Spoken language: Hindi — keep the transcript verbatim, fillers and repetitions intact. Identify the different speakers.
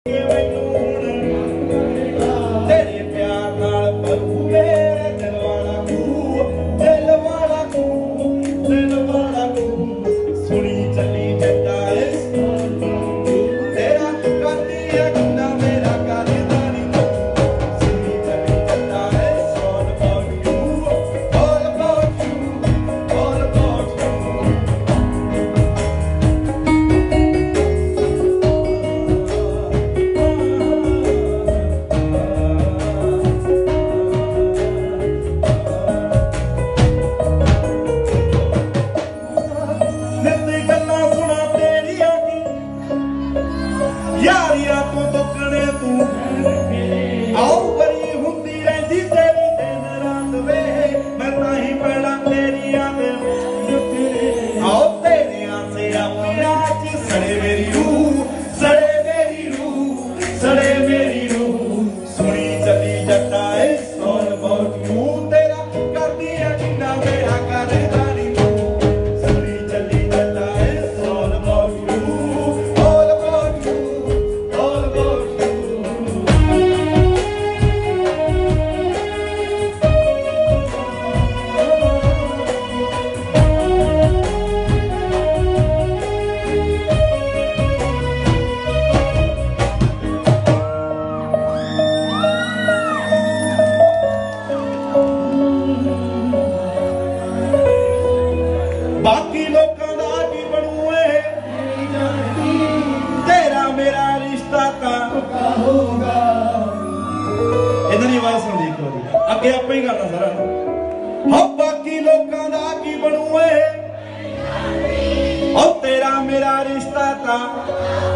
Speaker 1: बाकी लोगों का की बनू है तेरा मेरा रिश्ता का होगा। इधर ही आवाज सुन देखो अगे आप ही करना सारा हाँ। बाकी लोगों का की बनू है और तेरा मेरा रिश्ता का